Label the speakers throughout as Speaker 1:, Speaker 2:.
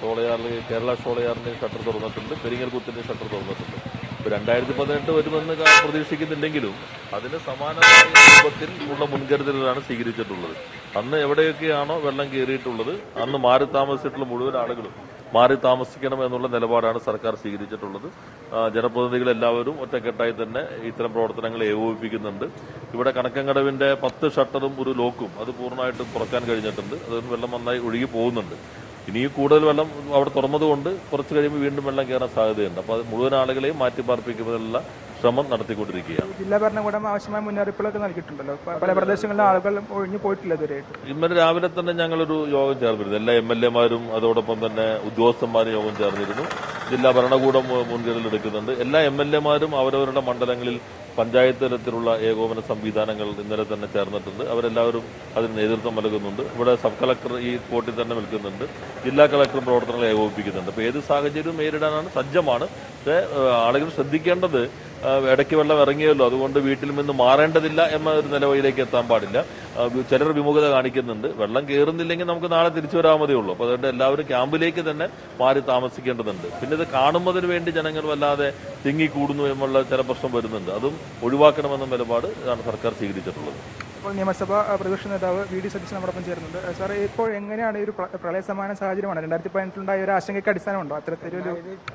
Speaker 1: ഷോളയാറിൽ Kerala ഷോളയാറിന്റെ shutter തുറന്നിട്ടുണ്ട്, പെരിങ്ങൽകുത്തിന്റെ shutter തുറന്നിട്ടുണ്ട്. 2018 വരുമെന്ന് പ്രതീക്ഷിക്കുന്നുണ്ടെങ്കിലും അതിന് സമാനമായ രൂപത്തിൽ ഉള്ള മുൻകരുതലുകളാണ് സ്വീകരിച്ചിട്ടുള്ളത്. അന്ന് എവിടെയൊക്കെയാണോ വെള്ളം കയറിയിട്ടുള്ളത് അന്ന് മാറി താമസിച്ചിട്ടുള്ള മുഴുവൻ ആളുകളും മാറി താമസിക്കണം എന്നുള്ള നിലപാടാണ് സർക്കാർ സ്വീകരിച്ചിട്ടുള്ളത്. ജനപ്രതിനിധികൾ എല്ലാവരും ഒറ്റക്കെട്ടായി തന്നെ ഇത്തരം പ്രവർത്തനങ്ങൾ ഏകോപിപ്പിക്കുന്നുണ്ട്. ഇവിടെ കണക്കങ്കടവിന്റെ 10 ഷട്ടറും ഒരു ലോക്കും അത് പൂർണ്ണമായിട്ടും തുറക്കാൻ കഴിഞ്ഞിട്ടുണ്ട്. അതിന് വെള്ളം നന്നായി ഒഴുകി പോകുന്നുണ്ട്. ഇനിയും കൂടുതൽ വെള്ളം അവിടെ തുറന്നതുകൊണ്ട് കുറച്ച് കഴിയുമ്പോൾ വീണ്ടും വെള്ളം കയറാൻ സാധ്യതയുണ്ട്. അപ്പോൾ അത് മുഴുവൻ ആളുകളെയും മാറ്റിപ്പാർപ്പിക്കുന്നതിനുള്ള ശ്രമം നടത്തിക്കൊണ്ടിരിക്കുകയാണ്.
Speaker 2: ജില്ലാ ഭരണകൂടം ആവശ്യമായ മുന്നറിയിപ്പുകളൊക്കെ നൽകിയിട്ടുണ്ടല്ലോ. പല പ്രദേശങ്ങളിലും ആളുകൾ ഒഴിഞ്ഞു പോയിട്ടില്ല ഇതുവരെയായിട്ട്.
Speaker 1: ഇന്നലെ രാവിലെ തന്നെ ഞങ്ങളൊരു യോഗം ചേർന്നിരുന്നു. എല്ലാ MLA-മാരും അതോടൊപ്പം തന്നെ ഉദ്യോഗസ്ഥന്മാരും യോഗം ചേർന്നിരുന്നു. ജില്ലാ ഭരണകൂടം മുൻകരുതലെടുക്കുന്നുണ്ട്. എല്ലാ MLA-മാരും അവരവരുടെ മണ്ഡലങ്ങളിൽ പഞ്ചായത്ത് തലത്തിലുള്ള ഏകോപന സംവിധാനങ്ങൾ ഇന്നലെ തന്നെ ചേർന്നിട്ടുണ്ട്. അവരെല്ലാവരും അതിന് നേതൃത്വം നൽകുന്നുണ്ട്. ഇവിടെ സബ് കളക്ടർ ഈ സ്പോട്ടിൽ തന്നെ നിൽക്കുന്നുണ്ട്. ജില്ലാ കളക്ടർ പ്രവർത്തനങ്ങൾ ഏകോപിപ്പിക്കുന്നുണ്ട്. അപ്പോൾ ഏത് സാഹചര്യവും നേരിടാനാണ് സജ്ജമാണ്. പക്ഷേ ആളുകൾ ശ്രദ്ധിക്കേണ്ടത് ഇടയ്ക്ക് വെള്ളം ഇറങ്ങിയല്ലോ, അതുകൊണ്ട് വീട്ടിൽ നിന്ന് മാറേണ്ടതില്ല എന്ന ഒരു നിലവിലേക്ക് എത്താൻ പാടില്ല. ചിലർ വിമുഖത കാണിക്കുന്നുണ്ട്. വെള്ളം കയറുന്നില്ലെങ്കിൽ നമുക്ക് നാളെ തിരിച്ചു വരാമതേ ഉള്ളൂ. അപ്പോൾ അതുകൊണ്ട് എല്ലാവരും ക്യാമ്പിലേക്ക് തന്നെ മാറി താമസിക്കേണ്ടതുണ്ട്. പിന്നെ ഇത് കാണുന്നതിന് വേണ്ടി ജനങ്ങൾ വല്ലാതെ തിങ്ങിക്കൂടുന്നു എന്നുള്ള ചില പ്രശ്നം വരുന്നുണ്ട്. അതും ഒഴിവാക്കണമെന്ന നിലപാട് ആണ് സർക്കാർ സ്വീകരിച്ചിട്ടുള്ളത്.
Speaker 2: ഇപ്പോൾ നിയമസഭാ പ്രതിപക്ഷ നേതാവ് VD സതീശൻ നമ്മോടൊപ്പം ചേരുന്നുണ്ട്. സാർ, ഇപ്പോൾ എങ്ങനെയാണ് ഒരു പ്രളയ സമാന സാഹചര്യമാണ് 2018 ഒരു ആശങ്കയ്ക്ക് അടിസ്ഥാനമുണ്ടോ? അത്തരത്തിലൊരു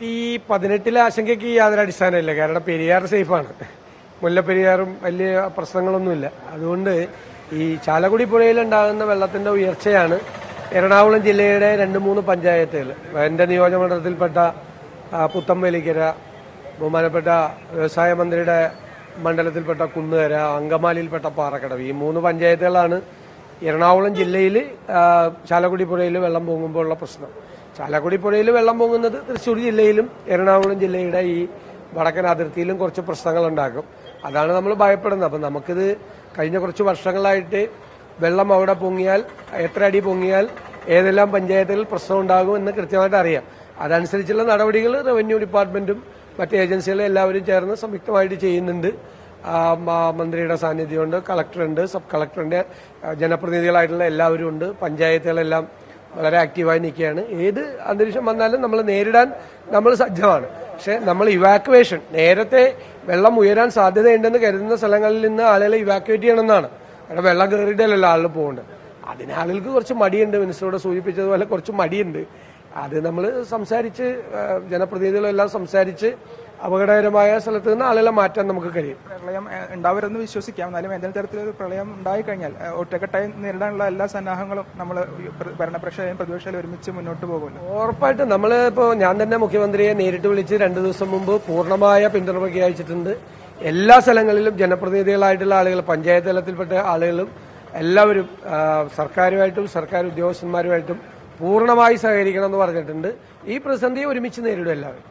Speaker 3: 2018 ആശങ്കയ്ക്ക് യാതൊരു അടിസ്ഥാനമില്ല. കാരണം പെരിയാർ സേഫാണ്. മുല്ലപ്പെരിയാറും വലിയ പ്രശ്നങ്ങളൊന്നുമില്ല. അതുകൊണ്ട് ഈ ചാലക്കുടി പുഴയിലുണ്ടാകുന്ന വെള്ളത്തിന്റെ ഉയർച്ചയാണ് എറണാകുളം ജില്ലയുടെ 2-3 പഞ്ചായത്തുകൾ, എന്റെ നിയോജകമണ്ഡലത്തിൽപ്പെട്ട പുത്തമ്പലിക്കര, ബഹുമാനപ്പെട്ട വ്യവസായ മന്ത്രിയുടെ മണ്ഡലത്തിൽപ്പെട്ട കുന്നുകര, അങ്കമാലിയിൽപ്പെട്ട പാറക്കടവ്, ഈ 3 പഞ്ചായത്തുകളാണ് എറണാകുളം ജില്ലയിൽ ചാലക്കുടി പുഴയിൽ വെള്ളം പൊങ്ങുമ്പോഴുള്ള പ്രശ്നം. ചാലക്കുടി പുഴയിൽ വെള്ളം പൊങ്ങുന്നത് തൃശ്ശൂർ ജില്ലയിലും എറണാകുളം ജില്ലയുടെ ഈ വടക്കൻ അതിർത്തിയിലും കുറച്ച് പ്രശ്നങ്ങൾ ഉണ്ടാക്കും. അതാണ് നമ്മൾ ഭയപ്പെടുന്നത്. അപ്പം നമുക്കിത് കഴിഞ്ഞ കുറച്ച് വർഷങ്ങളായിട്ട് വെള്ളം അവിടെ പൊങ്ങിയാൽ എത്ര അടി പൊങ്ങിയാൽ ഏതെല്ലാം പഞ്ചായത്തുകളിൽ പ്രശ്നം ഉണ്ടാകും എന്ന് കൃത്യമായിട്ട് അറിയാം. അതനുസരിച്ചുള്ള നടപടികൾ റവന്യൂ ഡിപ്പാർട്ട്മെന്റും മറ്റ് ഏജൻസികളും എല്ലാവരും ചേർന്ന് സംയുക്തമായിട്ട് ചെയ്യുന്നുണ്ട്. മന്ത്രിയുടെ സാന്നിധ്യമുണ്ട്, കളക്ടറുണ്ട്, സബ് കളക്ടറിന്റെ ജനപ്രതിനിധികളായിട്ടുള്ള എല്ലാവരും ഉണ്ട്. പഞ്ചായത്തുകളെല്ലാം വളരെ ആക്റ്റീവായി നിൽക്കുകയാണ്. ഏത് അന്തരീക്ഷം വന്നാലും നമ്മൾ നേരിടാൻ നമ്മൾ സജ്ജമാണ്. പക്ഷെ നമ്മൾ ഇവാക്യുവേഷൻ, നേരത്തെ വെള്ളം ഉയരാൻ സാധ്യതയുണ്ടെന്ന് കരുതുന്ന സ്ഥലങ്ങളിൽ നിന്ന് ആളുകളെ ഇവാക്യുവേറ്റ് ചെയ്യണമെന്നാണ്. കാരണം വെള്ളം കയറിയിട്ടല്ലല്ലോ ആളുകൾ പോകേണ്ടത്. അതിന് ആളുകൾക്ക് കുറച്ച് മടിയുണ്ട്. മിനിസ്റ്ററോട് സൂചിപ്പിച്ചതുപോലെ കുറച്ച് മടിയുണ്ട്. അത് നമ്മൾ സംസാരിച്ച് ജനപ്രതിനിധികളെല്ലാം സംസാരിച്ച് അപകടകരമായ സ്ഥലത്ത് നിന്ന് ആളുകളെ മാറ്റാൻ നമുക്ക് കഴിയും.
Speaker 2: പ്രളയം ഉണ്ടാവരുമെന്ന് വിശ്വസിക്കാം. എന്നാലും എന്തെങ്കിലും തരത്തിലൊരു പ്രളയം ഉണ്ടായിക്കഴിഞ്ഞാൽ ഒറ്റക്കെട്ടായി നേരിടാനുള്ള എല്ലാ സന്നാഹങ്ങളും നമ്മൾ ഭരണപക്ഷവും പ്രതിപക്ഷവും ഒരുമിച്ച് മുന്നോട്ട് പോകുമല്ലോ.
Speaker 3: ഉറപ്പായിട്ടും നമ്മൾ ഞാൻ തന്നെ മുഖ്യമന്ത്രിയെ നേരിട്ട് വിളിച്ച് 2 ദിവസം മുമ്പ് പൂർണ്ണമായ പിന്തുണ പ്രഖ്യാപിച്ചിട്ടുണ്ട്. എല്ലാ സ്ഥലങ്ങളിലും ജനപ്രതിനിധികളായിട്ടുള്ള ആളുകൾ, പഞ്ചായത്ത് തലത്തിൽപ്പെട്ട ആളുകളും എല്ലാവരും സർക്കാരുമായിട്ടും സർക്കാർ ഉദ്യോഗസ്ഥന്മാരുമായിട്ടും പൂർണ്ണമായി സഹകരിക്കണം എന്ന് പറഞ്ഞിട്ടുണ്ട്. ഈ പ്രതിസന്ധിയെ ഒരുമിച്ച് നേരിടും എല്ലാവരും.